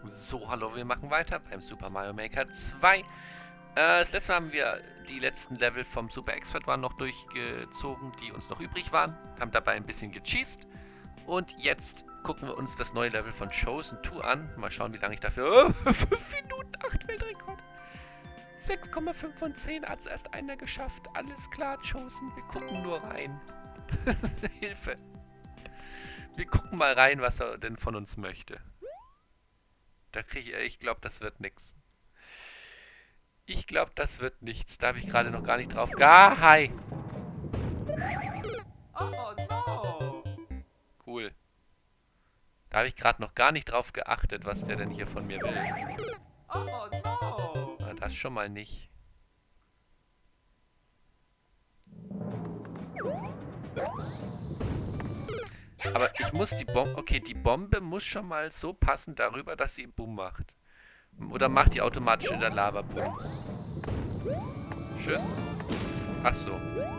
So, hallo, wir machen weiter beim Super Mario Maker 2. Das letzte Mal haben wir die letzten Level vom Super Expert One noch durchgezogen, die uns noch übrig waren. Haben dabei ein bisschen gecheased. Und jetzt gucken wir uns das neue Level von Chosen 2 an. Mal schauen, wie lange ich dafür... 5 Minuten, 8 Weltrekord. 6,5 von 10 hat es erst einer geschafft. Alles klar, Chosen, wir gucken nur rein. Hilfe. Wir gucken mal rein, was er denn von uns möchte. Da kriege ich glaube, das wird nix. Ich glaube, das wird nichts. Da habe ich gerade noch gar nicht drauf. Ah, hi! Oh no! Cool. Da habe ich gerade noch gar nicht drauf geachtet, was der denn hier von mir will. Oh no! Na, das schon mal nicht. Aber ich muss die Bombe... Okay, die Bombe muss schon mal so passen darüber, dass sie Boom macht. Oder macht die automatisch in der Lava Boom? Tschüss. Ach so.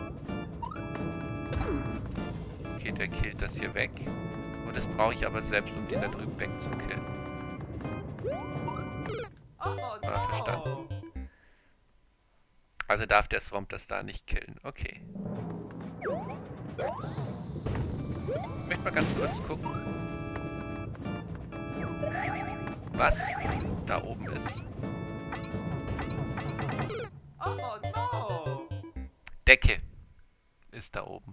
Okay, der killt das hier weg. Und das brauche ich aber selbst, um den da drüben wegzukillen. Oh Ah, verstanden. Also darf der Swamp das da nicht killen. Okay. Ich möchte mal ganz kurz gucken, was da oben ist. Oh no! Decke ist da oben.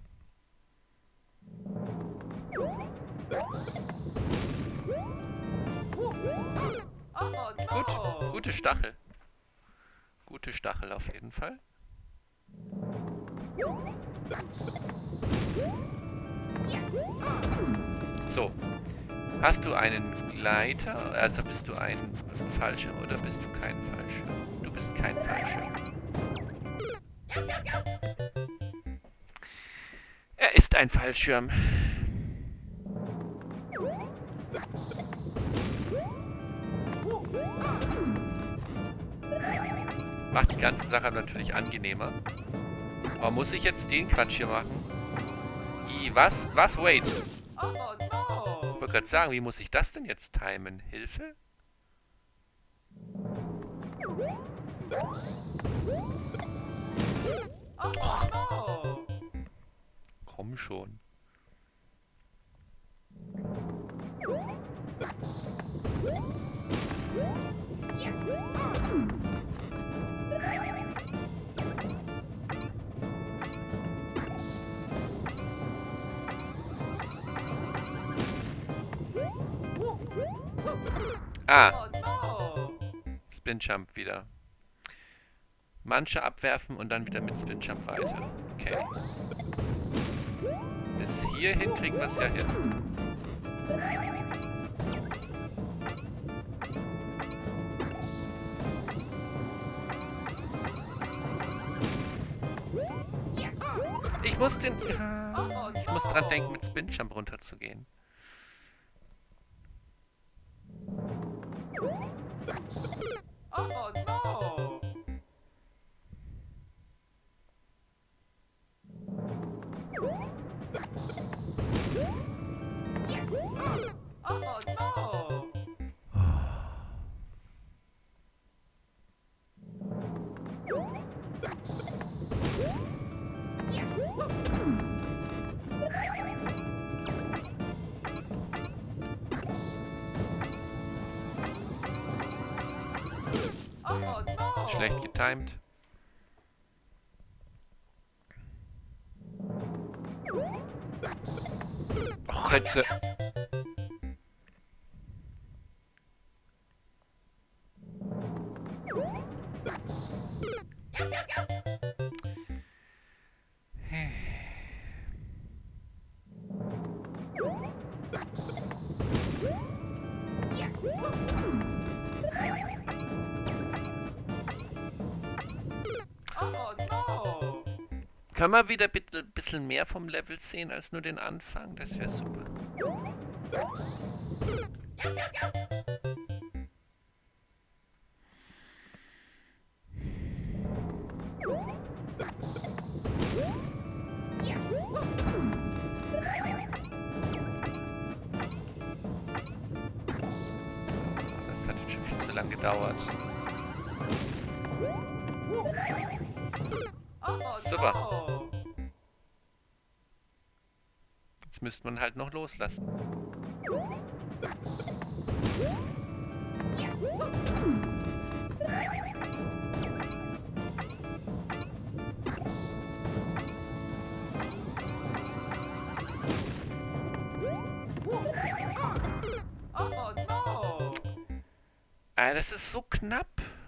Oh Gut, no! gute Stachel. Gute Stachel auf jeden Fall. So. Hast du einen Gleiter? Also bist du ein Fallschirm oder bist du kein Fallschirm? Du bist kein Fallschirm. Er ist ein Fallschirm. Macht die ganze Sache natürlich angenehmer. Aber muss ich jetzt den Quatsch hier machen? Was? Was? Wait. Oh no! Ich wollte gerade sagen, wie muss ich das denn jetzt timen? Hilfe? Oh no! Komm schon. Ah, Oh no! Spin Jump wieder. Manche abwerfen und dann wieder mit Spin Jump weiter. Okay. Bis hierhin kriegen wir es ja hin. Ich muss den... Ich muss dran denken, mit Spin Jump runterzugehen. Oh no! Oh no! Oh no! Schlecht getimed. Och, Rötze. Oh no! Können wir wieder bitte ein bisschen mehr vom Level sehen als nur den Anfang? Das wäre super. so lange gedauert. Oh, Super. no. Jetzt müsste man halt noch loslassen. Oh, no. Das ist so knapp.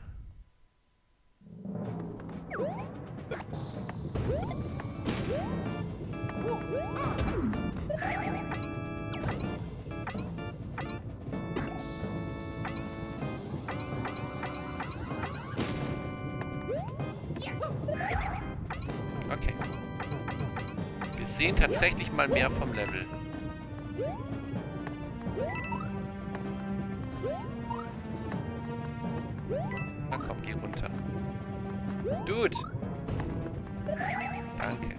Okay. Wir sehen tatsächlich mal mehr vom Level. Na komm, geh runter. Dude! Danke.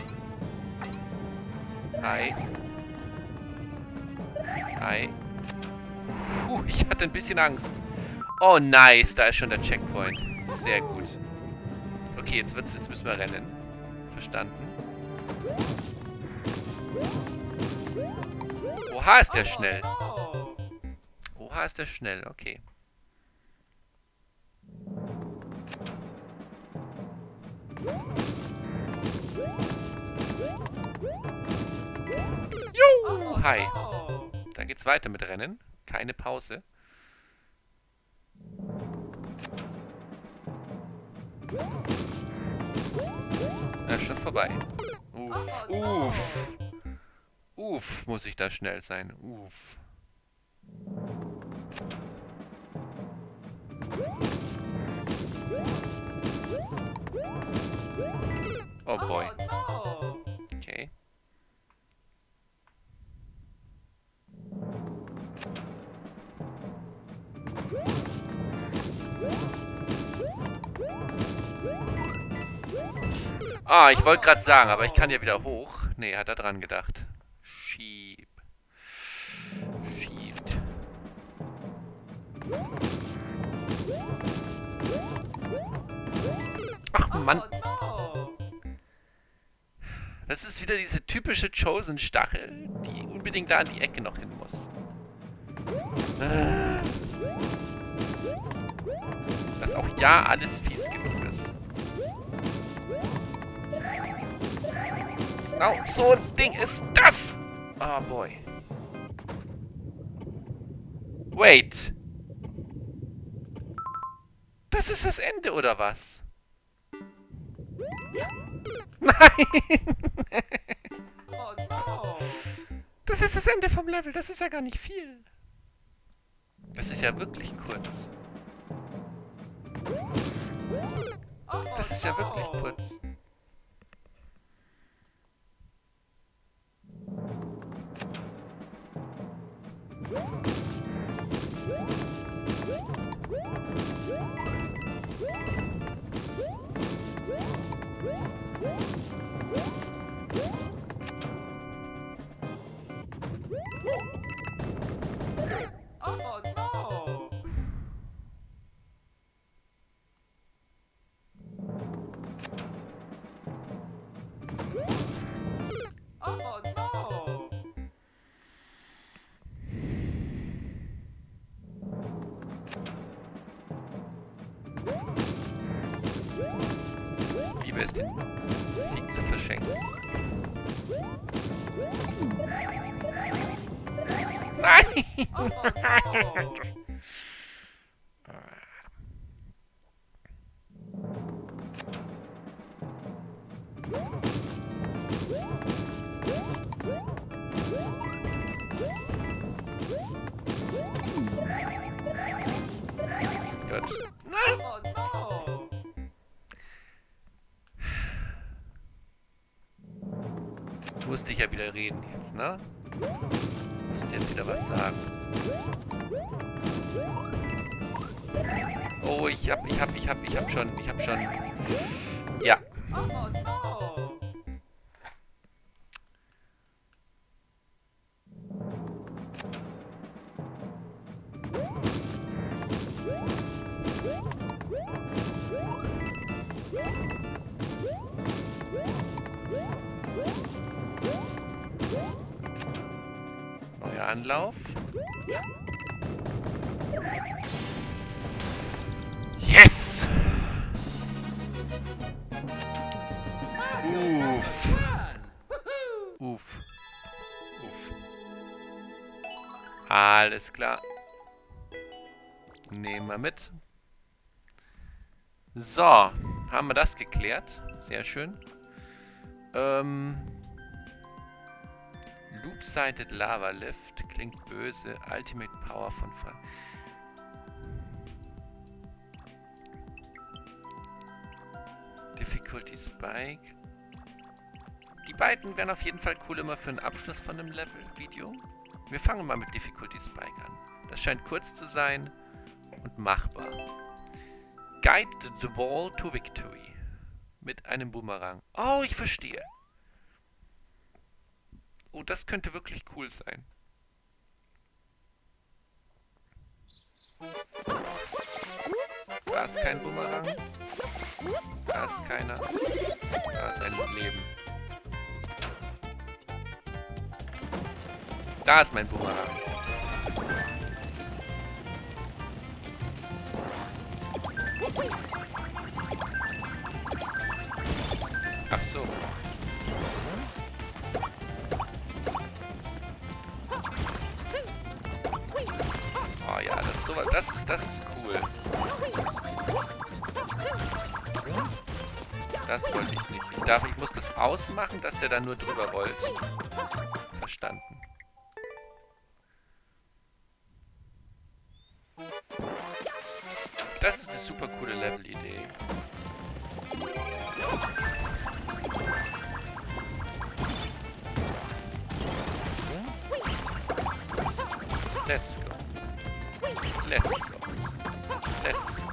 Hi. Hi. Ich hatte ein bisschen Angst. Oh, nice. Da ist schon der Checkpoint. Sehr gut. Okay, jetzt müssen wir rennen. Verstanden. Oha, ist der schnell. No. Oha, ist der schnell. Okay. Juhu, hi. No. Dann geht's weiter mit Rennen. Keine Pause. Ja, schon vorbei. Uff. Uff, muss ich da schnell sein. Uff. Oh boy. No. Okay. Ah, ich wollte gerade sagen, aber ich kann ja wieder hoch. Nee, hat er dran gedacht. Schieb. Schiebt. Ach Mann, No. das ist wieder diese typische Chosen-Stachel, die unbedingt da an die Ecke noch hin muss. Dass auch ja alles fies genug ist. Oh, so ein Ding ist das! Oh boy. Wait. Das ist das Ende, oder was? Nein! Oh, no. Das ist das Ende vom Level. Das ist ja gar nicht viel. Das ist ja wirklich kurz. Oh, Das ist ja wirklich no. kurz. Oh, no. Oh, no. Liebe es, den Sieg zu verschenken. Nein! Oh, no. Gut. Oh, no. Musste ich ja wieder reden jetzt, ne? Musste jetzt wieder was sagen. Oh, ich hab schon. Ja. Oh, no. Neuer Anlauf. Yes! Uff. Uff. Uff. Alles klar. Nehmen wir mit. So, haben wir das geklärt. Sehr schön. Loop-Sided Lava Lift klingt böse. Ultimate Power von Frank. Difficulty Spike. Die beiden wären auf jeden Fall cool immer für einen Abschluss von einem Level-Video. Wir fangen mal mit Difficulty Spike an. Das scheint kurz zu sein und machbar. Guide the ball to victory. Mit einem Boomerang. Oh, ich verstehe. Oh, das könnte wirklich cool sein. Da ist kein Boomerang. Da ist keiner. Da ist ein Leben. Da ist mein Boomerang. Ach so. Oh ja, das ist cool. Das wollte ich nicht. Ich muss das ausmachen, dass der dann nur drüber rollt. Verstanden. Das ist eine super coole Level-Idee. Let's go. Let's go. Let's go.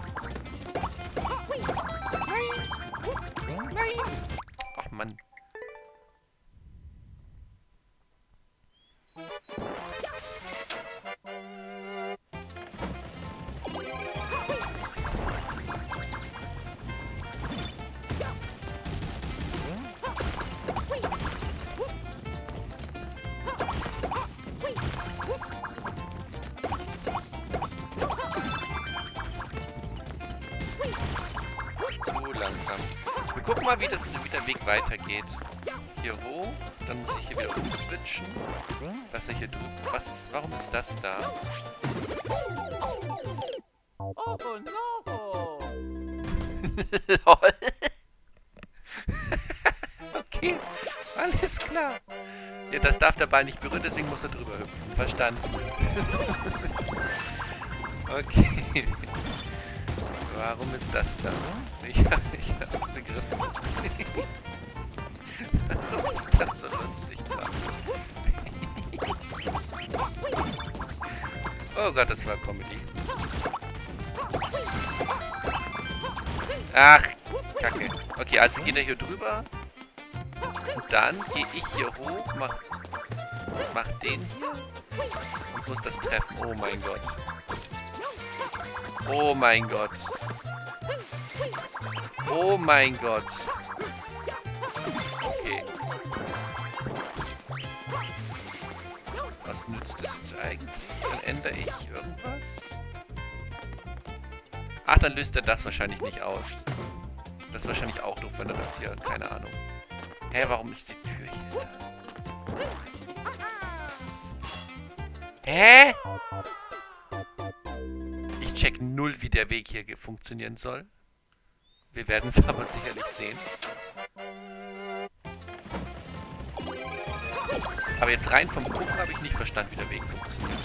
Nein! Ach Mann. Langsam. Wir gucken mal, wie der Weg weitergeht. Hier hoch, dann muss ich hier wieder umswitchen. Was er hier drüben. Warum ist das da? Oh no! Okay, alles klar. Ja, das darf der Ball nicht berühren, deswegen muss er drüber hüpfen. Verstanden. Okay. Warum ist das da? Ich hab's begriffen. Warum ist das so lustig da? Oh Gott, das war Comedy. Ach, Kacke. Okay, also geht er hier drüber. Und dann gehe ich hier hoch, mach den hier. Und muss das treffen. Oh mein Gott. Oh mein Gott. Oh mein Gott. Okay. Was nützt das jetzt eigentlich? Dann ändere ich irgendwas. Ach, dann löst er das wahrscheinlich nicht aus. Das ist wahrscheinlich auch doof, wenn er das hier... Keine Ahnung. Hä, warum ist die Tür hier? Hä? Ich check null, wie der Weg hier funktionieren soll. Wir werden es aber sicherlich sehen. Aber jetzt rein vom Gucken habe ich nicht verstanden, wie der Weg funktioniert.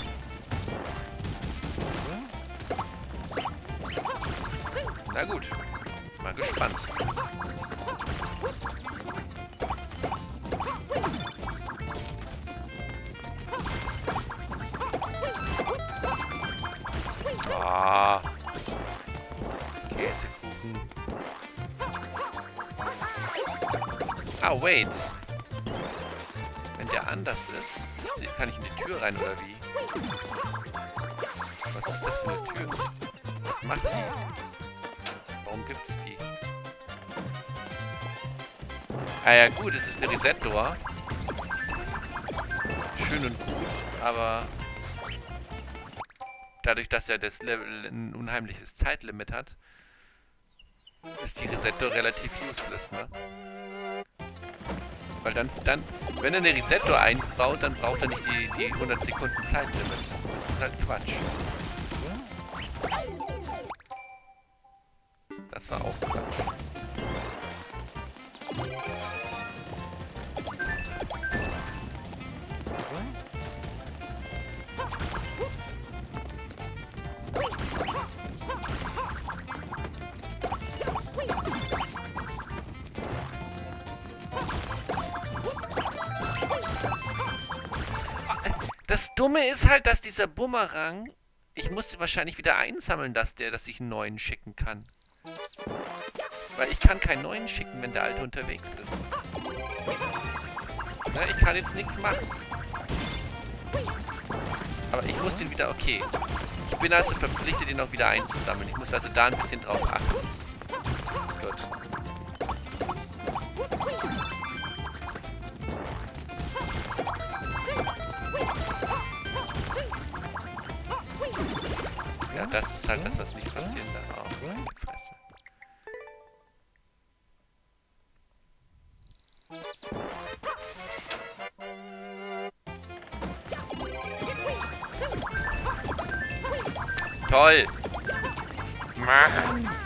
Na gut. Mal gespannt. Ah. Käsekuchen. Ah, wait. Wenn der anders ist, kann ich in die Tür rein, oder wie? Was ist das für eine Tür? Was macht die? Warum gibt's die? Ah ja gut, es ist eine Reset-Door. schön und gut, aber dadurch, dass ja das Level ein unheimliches Zeitlimit hat, ist die Resetto relativ useless, ne? Weil dann, wenn er eine Resetto einbaut, dann braucht er nicht die 100 Sekunden Zeitlimit. Das ist halt Quatsch. Das war auch Quatsch. Das Dumme ist halt, dass dieser Bumerang... Ich musste wahrscheinlich wieder einsammeln, dass ich einen neuen schicken kann. Weil ich kann keinen neuen schicken, wenn der alte unterwegs ist. Na, ich kann jetzt nichts machen. Aber ich muss den wieder... Okay. Ich bin also verpflichtet, den auch wieder einzusammeln. Ich muss also da ein bisschen drauf achten. Gut. Ja, das ist halt das, was nicht passieren darf. Oh, meine Fresse. Toll! Mann!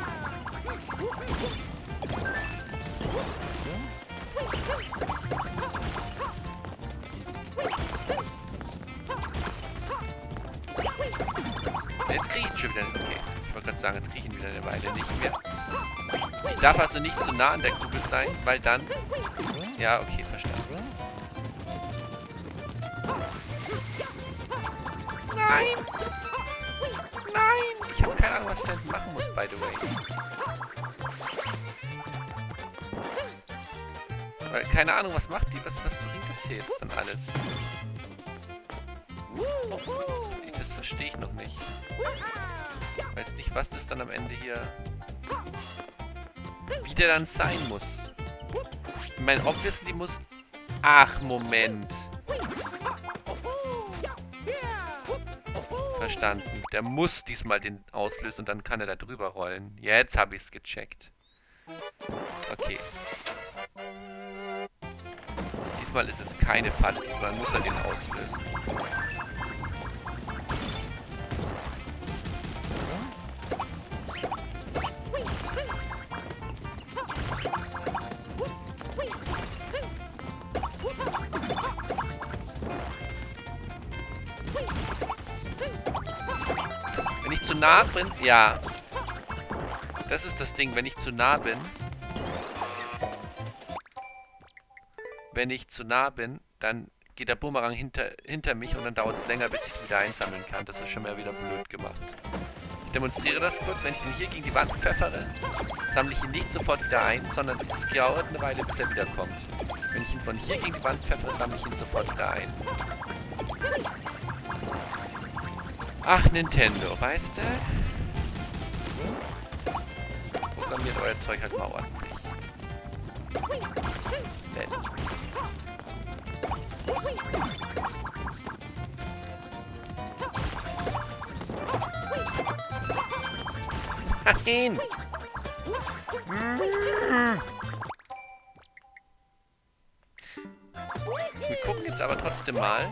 Jetzt kriege ich ihn schon wieder nicht. Okay, ich wollte gerade sagen, jetzt kriege ich ihn wieder eine Weile nicht mehr. Ich darf also nicht zu nah an der Kugel sein, weil dann... Ja, okay, verstanden. Nein! Nein! Ich habe keine Ahnung, was ich da machen muss, by the way. Weil, keine Ahnung, was macht die? Was bringt das hier jetzt dann alles? Das verstehe ich noch nicht. Weiß nicht, was das dann am Ende hier... Wie der dann sein muss. Ich meine, obviously muss... Ach, Moment. Verstanden. Der muss diesmal den auslösen und dann kann er da drüber rollen. Jetzt habe ich es gecheckt. Okay. Diesmal ist es keine Falle. Diesmal muss er den auslösen. Wenn ich zu nah bin... Ja. Das ist das Ding. Wenn ich zu nah bin... Wenn ich zu nah bin, dann geht der Bumerang hinter mich und dann dauert es länger, bis ich ihn wieder einsammeln kann. Das ist schon mal wieder blöd gemacht. Ich demonstriere das kurz. Wenn ich ihn hier gegen die Wand pfeffere, sammle ich ihn nicht sofort wieder ein, sondern es dauert eine Weile, bis er wiederkommt. Wenn ich ihn von hier gegen die Wand pfeffere, sammle ich ihn sofort wieder ein. Ach, Nintendo, weißt du? Programmiert euer Zeug halt mal ordentlich. Nett. Nein! Wir gucken jetzt aber trotzdem mal,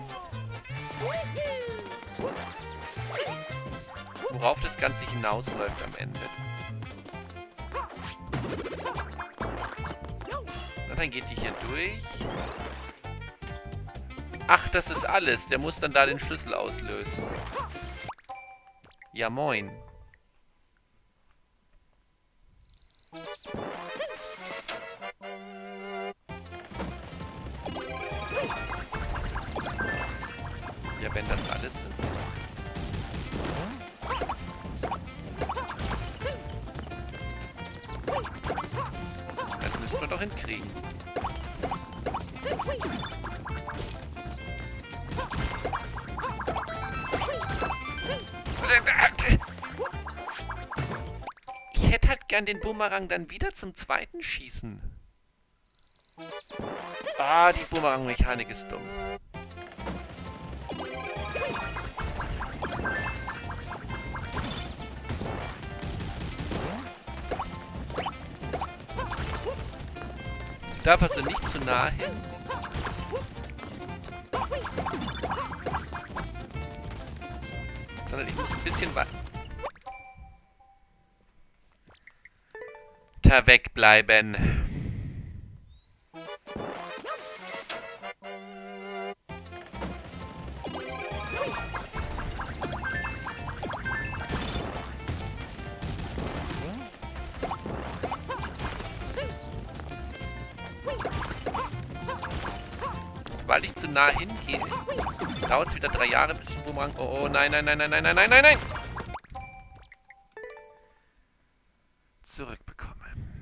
worauf das Ganze hinausläuft am Ende. Und dann geht die hier durch. Ach, das ist alles. Der muss dann da den Schlüssel auslösen. Ja, moin. Ja, wenn das alles ist. Das müssen wir doch hinkriegen. Ich hätte halt gern den Bumerang dann wieder zum zweiten schießen. Ah, die Bumerang-Mechanik ist dumm. Darf also nicht zu nah hin. Sondern ich muss ein bisschen weiter wegbleiben. Weil ich zu nah hingehe, dauert es wieder 3 Jahre bis zum Boomerang. Oh, nein, nein, nein, nein, nein, nein, nein, nein, nein! Zurückbekomme.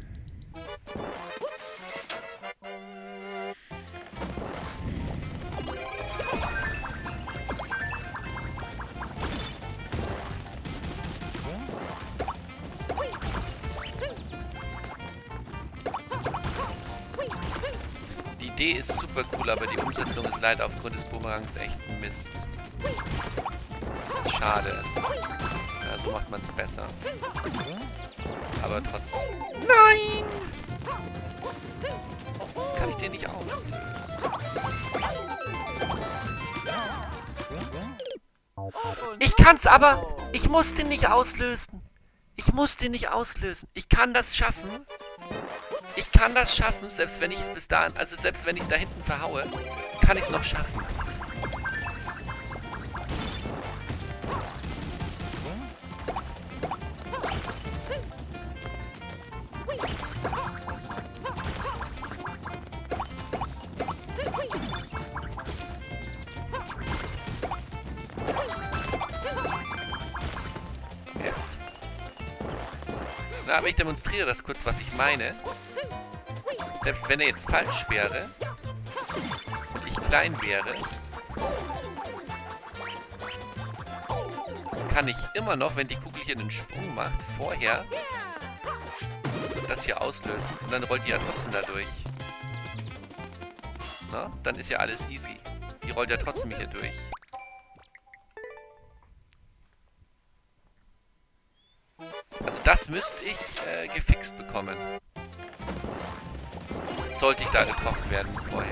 Die Idee ist super cool, aber die Umsetzung ist leider aufgrund des Boomerangs echt ein Mist. Das ist schade. Ja, so macht man es besser. Aber trotzdem. Nein! Das kann ich dir nicht auslösen. Ich kann's aber! Ich muss den nicht auslösen. Ich muss den nicht auslösen. Ich kann das schaffen. Ich kann das schaffen, selbst wenn ich es bis dahin, also selbst wenn ich es da hinten verhaue, kann ich es noch schaffen. Ja. Na, aber ich demonstriere das kurz, was ich meine. Selbst wenn er jetzt falsch wäre und ich klein wäre, kann ich immer noch, wenn die Kugel hier einen Sprung macht, vorher das hier auslösen. Und dann rollt die ja trotzdem da durch. Na, dann ist ja alles easy. Die rollt ja trotzdem hier durch. Also das müsste ich gefixt bekommen. Sollte ich da getroffen werden vorher.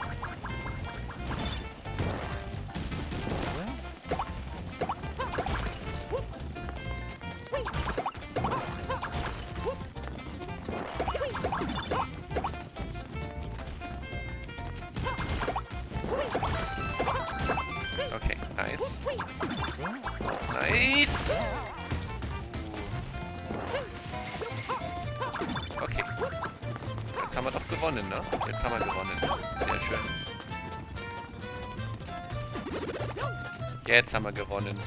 Okay, nice. Oh, nice. Okay. Jetzt haben wir doch gewonnen, ne? Jetzt haben wir gewonnen. Sehr schön. Jetzt haben wir gewonnen.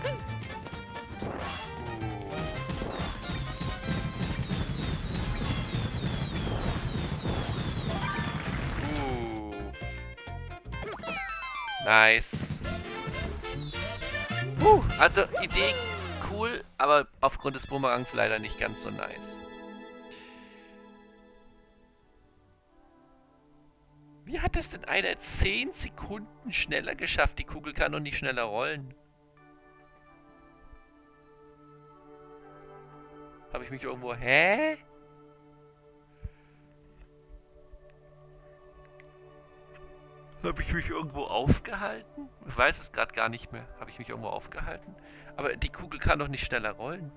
Nice. Also Idee cool, aber aufgrund des Boomerangs leider nicht ganz so nice. Wie hat es denn einer 10 Sekunden schneller geschafft? Die Kugel kann doch nicht schneller rollen. Habe ich mich irgendwo... Hä? Habe ich mich irgendwo aufgehalten? Ich weiß es gerade gar nicht mehr. Habe ich mich irgendwo aufgehalten? Aber die Kugel kann doch nicht schneller rollen.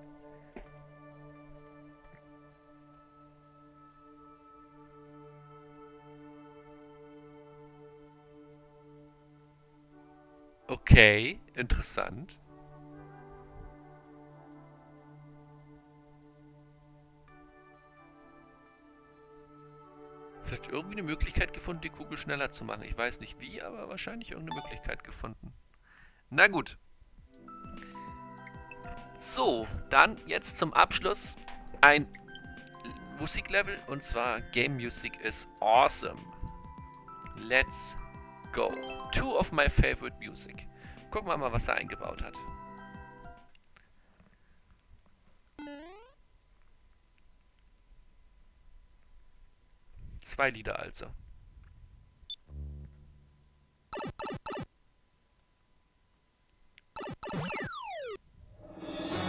Okay, interessant. Vielleicht irgendwie eine Möglichkeit gefunden, die Kugel schneller zu machen. Ich weiß nicht wie, aber wahrscheinlich irgendeine Möglichkeit gefunden. Na gut. So, dann jetzt zum Abschluss ein Musiklevel, und zwar Game Music is awesome. Let's go. 2 of my favorite music. Gucken wir mal, was er eingebaut hat. Zwei Lieder also.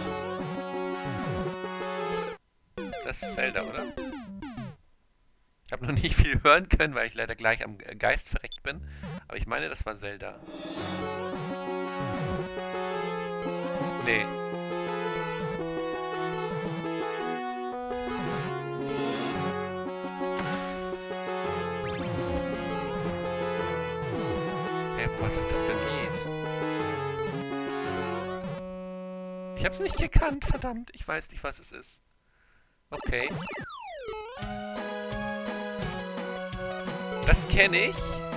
Das ist Zelda, oder? Ich habe noch nicht viel hören können, weil ich leider gleich am Geist verreckt bin. Aber ich meine, das war Zelda. Nee. Was ist das für ein Lied? Ich hab's nicht gekannt, verdammt. Ich weiß nicht, was es ist. Okay. Das kenne ich.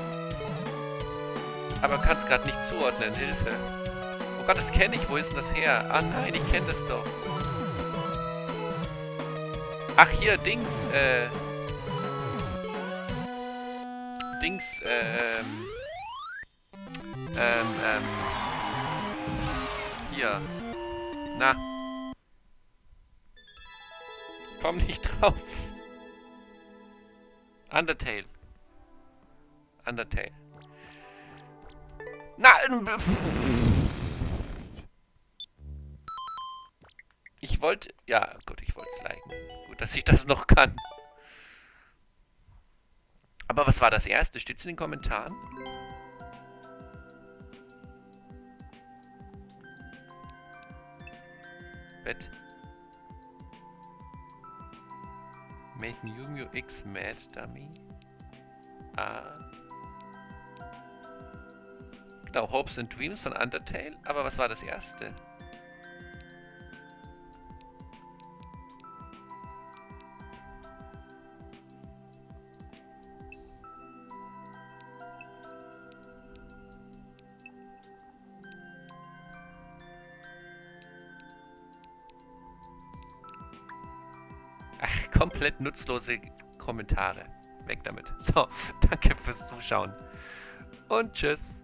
Aber kann es gerade nicht zuordnen. Hilfe. Oh Gott, das kenne ich. Wo ist denn das her? Ah nein, ich kenne das doch. Ach, hier, Dings, hier. Na. Komm nicht drauf. Undertale. Undertale. Na. Ich wollte... Ja, gut, ich wollte es liken. Gut, dass ich das noch kann. Aber was war das erste? Steht's in den Kommentaren? Bett. Made Mew Mew X Mad Dummy. Ah. Genau, Hopes and Dreams von Undertale. Aber was war das erste? Ach, komplett nutzlose Kommentare. Weg damit. So, danke fürs Zuschauen. Und tschüss.